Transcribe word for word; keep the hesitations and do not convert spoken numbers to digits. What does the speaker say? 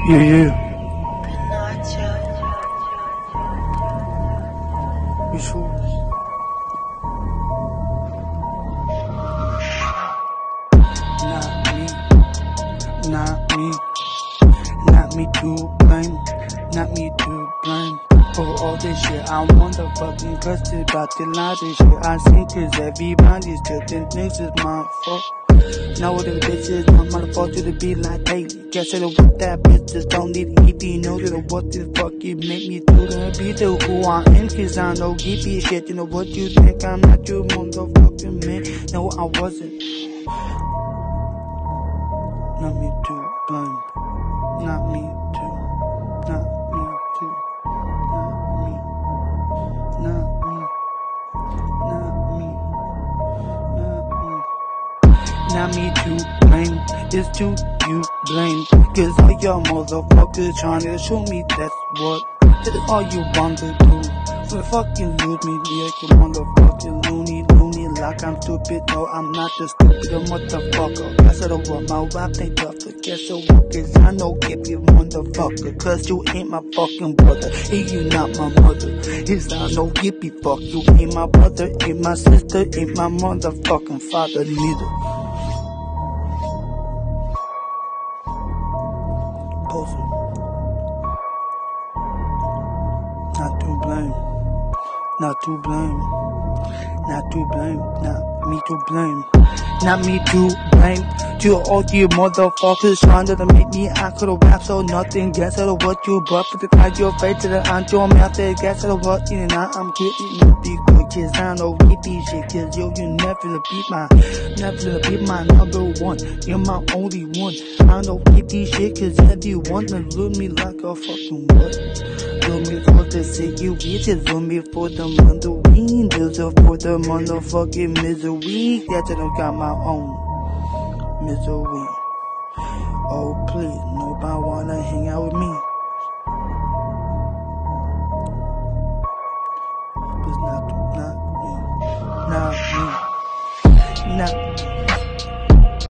Yeah, yeah. You sure? Not me, not me, not me to blame, not me to blame. For all this shit, I'm motherfucking cussed about the lot of shit I seen, cause everybody still think this is my fault. Know the bitches want motherfucker to be like, hey, guess it what that bitches don't need to keep you know that what the fuck it make me do to be the who I am, cause I know geeky shit, you know what you think, I'm not your motherfucking man, no I wasn't. Not me to blame, not me to, not me to, not me, not me, not me, not me. Not me to blame, it's to you blame. Cause all y'all motherfuckers trying to show me that's what, that's all you want to do. So fucking lose me like a motherfucking loony, loony, like I'm stupid. No, I'm not the stupid motherfucker. I said I want my rap, they tough to guess so what, cause I know give you motherfucker. Cause you ain't my fucking brother, and you not my mother. It's I know yippee fuck, you ain't my brother, ain't my sister, ain't my motherfucking father neither. Poser. Not to blame, not to blame, not to blame, not me to blame, not me to blame. To all you motherfuckers trying to make me I could've rap so nothing. Guess at what you brought for the kind your face to the on your mouth. Guess at what you know I'm getting you big cause I know yippee shit. Cause yo you never beat my, never beat my number one. You're my only one. I know yippee shit cause everyone to look me like a fucking what. Look me for the city bitches, look me for the mandarin, just for the motherfucking misery. That's it, I got my own misery. Oh please, nobody wanna hang out with me. But not, not me, not me, not